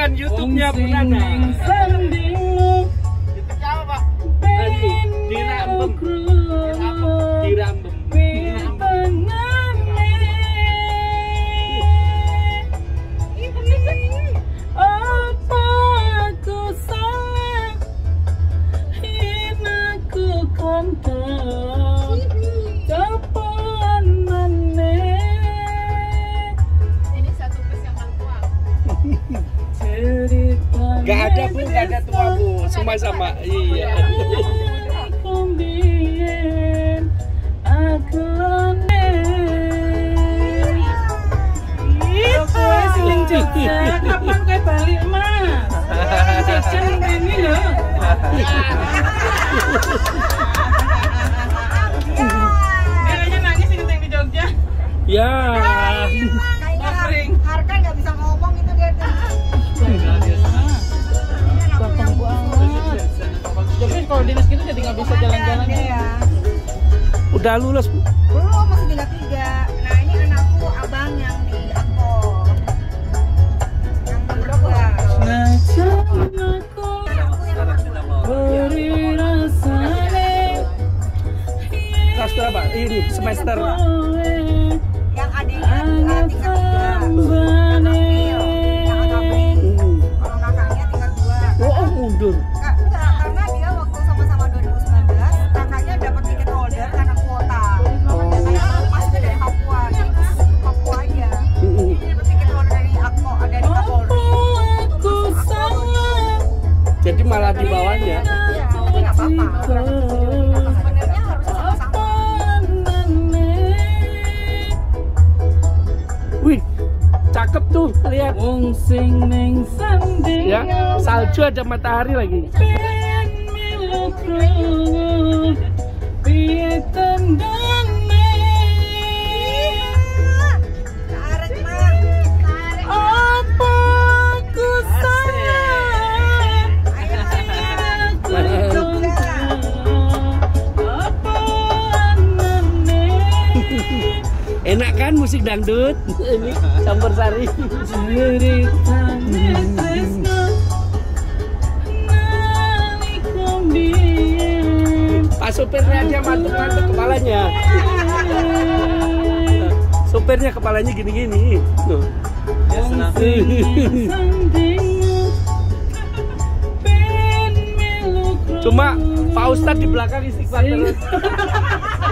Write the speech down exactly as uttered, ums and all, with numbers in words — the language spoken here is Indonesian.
saksikan YouTube-nya Bu Nana. YouTube apa, Pak? Tadi dirambem. Dirambem. Apa aku salah? Hinaku kontol. Kapan meneh? Ini satu bus yang tua. Gak ada Bu, gak ada tua Bu, semua sama. Iya. Aku kapan kowe balik Mas? Jajan ini lho. Kayaknya nangis inget di Jogja. Ya. Kayaknya Harka nggak bisa ngomong itu dia. Gampang banget. Jadi kalau dinas gitu jadi nggak bisa jalan-jalan ya. Udah lulus Bu? Belum, masih tinggal tiga. Nah ini anakku abang yang di Angkor. Yang nomor dua. Beri rasane. Kelas berapa? Ini semester. Yang adiknya tinggal tiga. Yang April. Kalau kakaknya tinggal dua. Oh, mundur. Kak, enggak, karena dia waktu sama-sama dua ribu sembilan belas kakaknya dapat tiket holder karena kuota. Karena masih dari Papua, jadi khusus Papua aja. Jadi dapat tiket holder dari Akko, dari Kapolri. Jadi malah di bawahnya. Iya, tapi nggak apa-apa. Sebenarnya harus sama-sama. Wih, cakep tuh, lihat. Ya, salju ada matahari lagi. Enak kan musik dangdut? Ini campur sari. Pak sopirnya aja mantuk-mantuk kepalanya. Sopirnya kepalanya gini-gini. Tuh. Cuma Pak Ustadz di belakang istighfar terus.